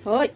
Thôi.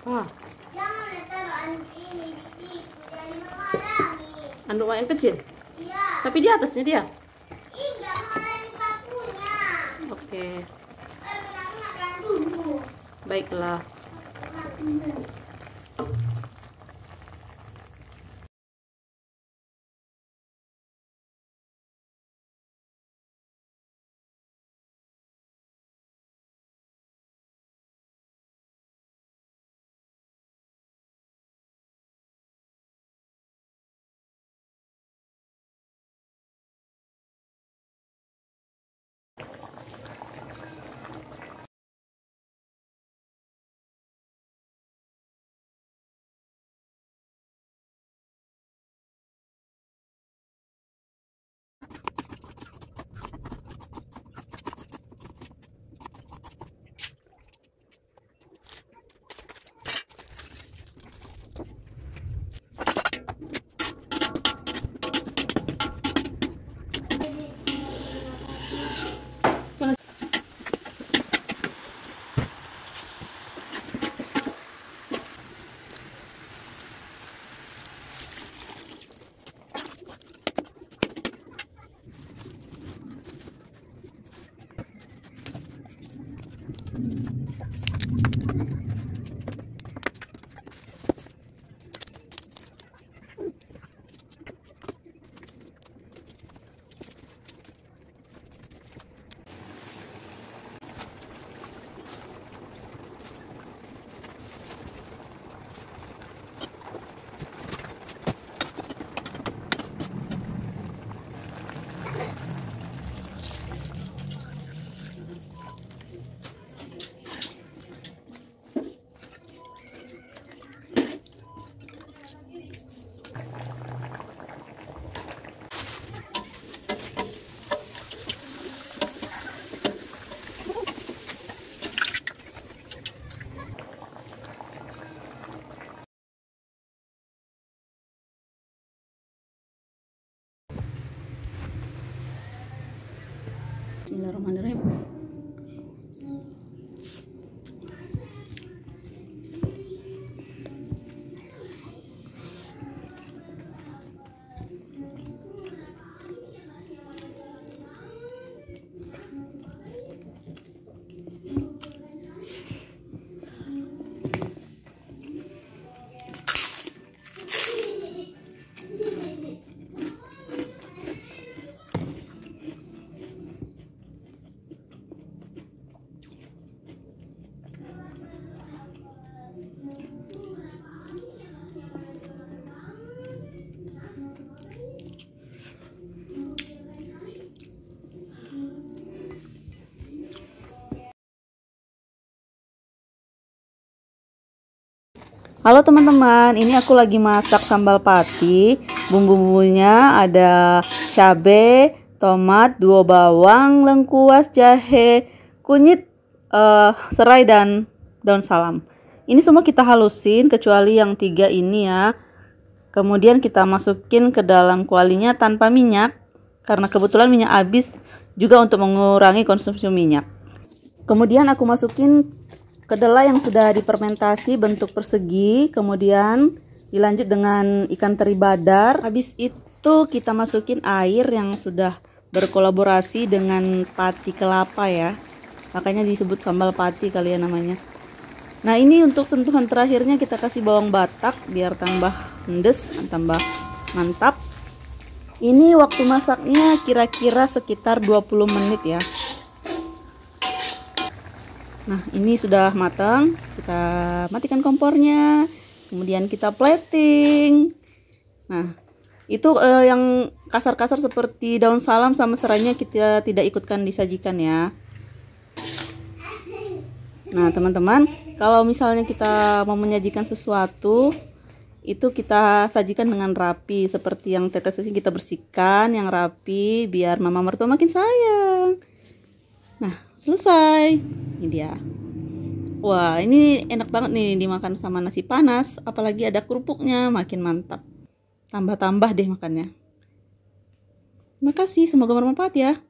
Wah, Jangan taruh anduk ini di situ, jadi menghalangi. anduk yang kecil. Iya, Tapi di atasnya dia. enggak menghalangi pakunya. Oke, Kena dulu. baiklah. Bismillahirrahmanirrahim. Halo teman-teman, ini aku lagi masak sambal pati. Bumbu-bumbunya ada cabai, tomat, 2 bawang, lengkuas, jahe, kunyit, serai, dan daun salam. Ini semua kita halusin kecuali yang 3 ini ya. Kemudian kita masukin ke dalam kualinya tanpa minyak, karena kebetulan minyak habis, juga untuk mengurangi konsumsi minyak. Kemudian aku masukin kedelai yang sudah difermentasi bentuk persegi, kemudian dilanjut dengan ikan teri badar. Habis itu kita masukin air yang sudah berkolaborasi dengan pati kelapa ya. Makanya disebut sambal pati kali ya namanya. Nah, ini untuk sentuhan terakhirnya kita kasih bawang batak biar tambah pedes, tambah mantap. Ini waktu masaknya kira-kira sekitar 20 menit ya. Nah, ini sudah matang. Kita matikan kompornya. Kemudian kita plating. Nah, itu yang kasar-kasar seperti daun salam sama serainya kita tidak ikutkan disajikan ya. Nah, teman-teman, kalau misalnya kita mau menyajikan sesuatu, itu kita sajikan dengan rapi. Seperti yang tetes ini kita bersihkan yang rapi biar mama mertua makin sayang. Nah, selesai. Ini dia. Wah, ini enak banget nih dimakan sama nasi panas, apalagi ada kerupuknya, makin mantap. Tambah-tambah deh makannya. Terima kasih, semoga bermanfaat ya.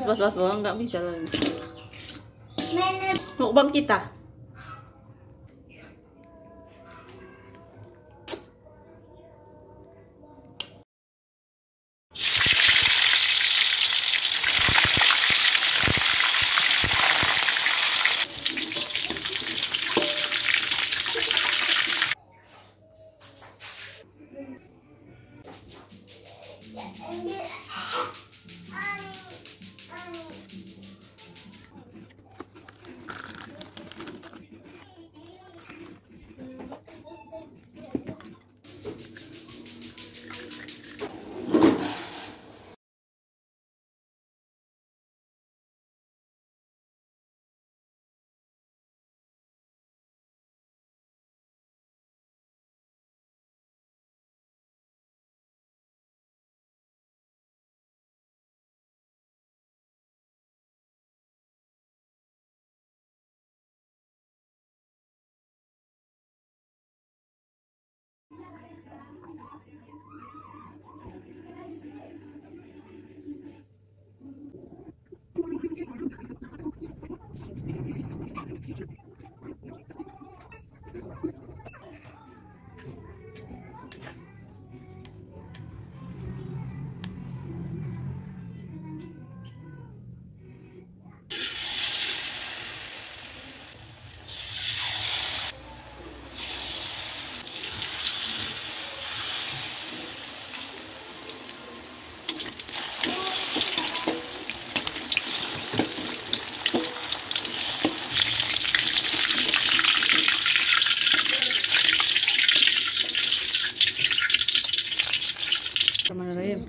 pas bawang nggak bisa lagi. Mana Mukbang kita. Bismillahirrahmanirrahim.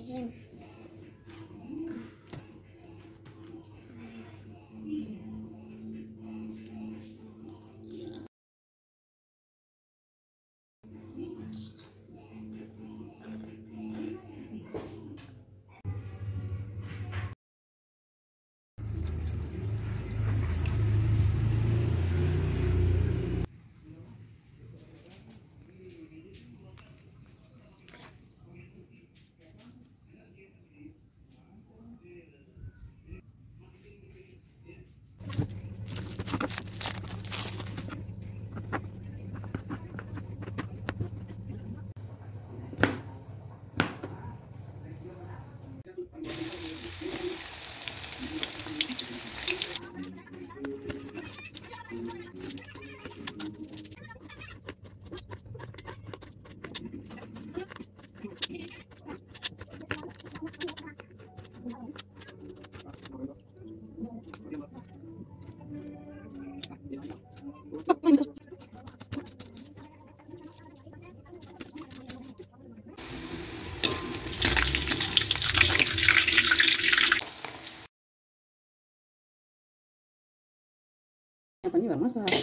Apa ini bang masak?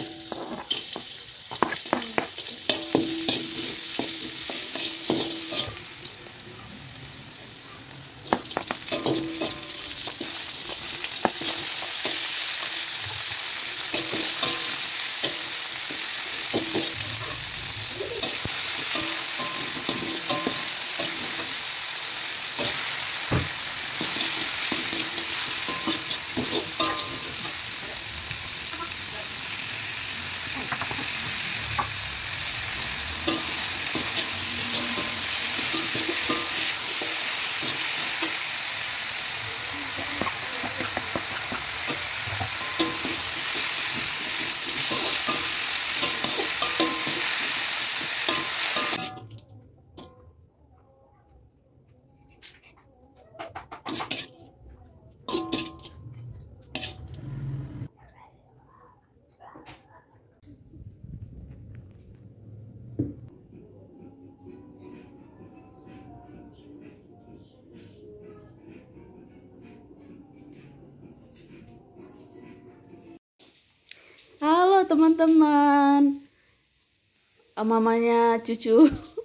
Halo teman-teman, mamanya cucu,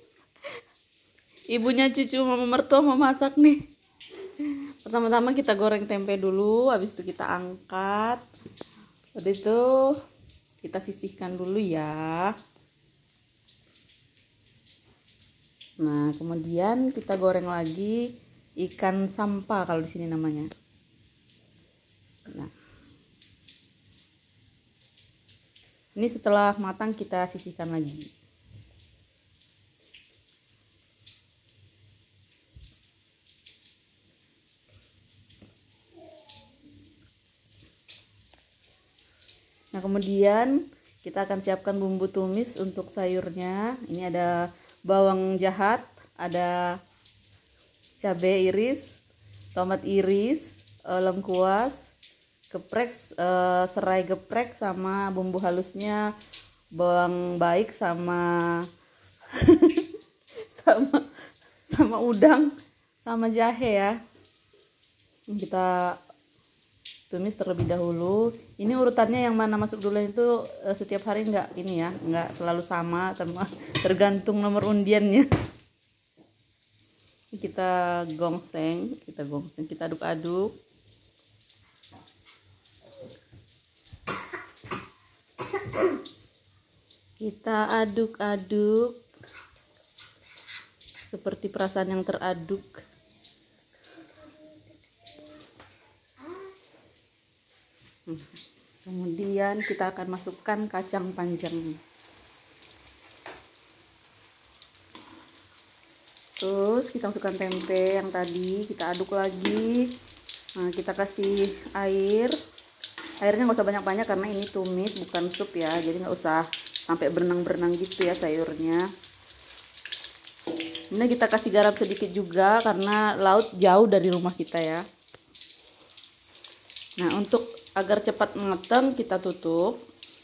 ibunya cucu mama mertua mau masak nih. Pertama-tama kita goreng tempe dulu, habis itu kita angkat. Udah itu kita sisihkan dulu ya. Nah, kemudian kita goreng lagi ikan sampa kalau di sini namanya. Ini setelah matang kita sisihkan lagi. Nah, kemudian kita akan siapkan bumbu tumis untuk sayurnya. Ini ada bawang jahat, ada cabai iris, tomat iris, lengkuas, geprek, serai geprek sama bumbu halusnya, bawang baik sama sama udang sama jahe ya. Kita tumis terlebih dahulu. Ini urutannya yang mana masuk dulu itu setiap hari enggak ini ya, enggak selalu sama, tergantung nomor undiannya. Kita gongseng, kita aduk-aduk. Kita aduk-aduk seperti perasaan yang teraduk. Kemudian kita akan masukkan kacang panjang. Terus kita masukkan tempe yang tadi, kita aduk lagi. Nah, kita kasih air. Airnya nggak usah banyak-banyak karena ini tumis bukan sup ya, jadi nggak usah sampai berenang-berenang gitu ya sayurnya. Ini kita kasih garam sedikit juga karena laut jauh dari rumah kita ya. Nah, untuk agar cepat matang kita tutup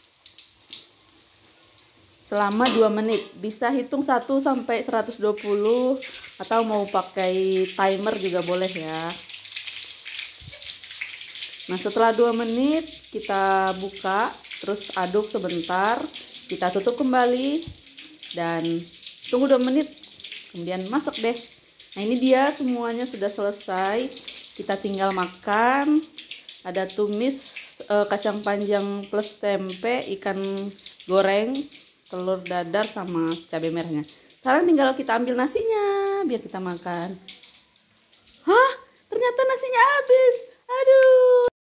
selama 2 menit. Bisa hitung 1 sampai 120 atau mau pakai timer juga boleh ya. Nah, setelah 2 menit kita buka, terus aduk sebentar, kita tutup kembali dan tunggu 2 menit, kemudian masak deh. Nah, ini dia semuanya sudah selesai, kita tinggal makan. Ada tumis kacang panjang plus tempe, ikan goreng, telur dadar sama cabai merahnya. Sekarang tinggal kita ambil nasinya biar kita makan. Hah? Ternyata nasinya habis. Aduh.